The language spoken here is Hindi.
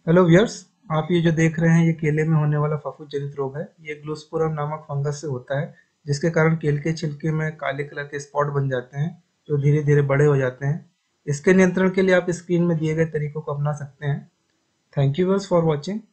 Hello viewers. आप ये जो देख रहे हैं ये केले में होने वाला फफूंद जनित रोग है। ये ग्लूस्पोरम नामक फंगस से होता है, जिसके कारण केले के छिलके में काले कलर के स्पॉट बन जाते हैं जो धीरे धीरे बड़े हो जाते हैं। इसके नियंत्रण के लिए आप स्क्रीन में दिए गए तरीकों को अपना सकते हैं। Thank you viewers for watching.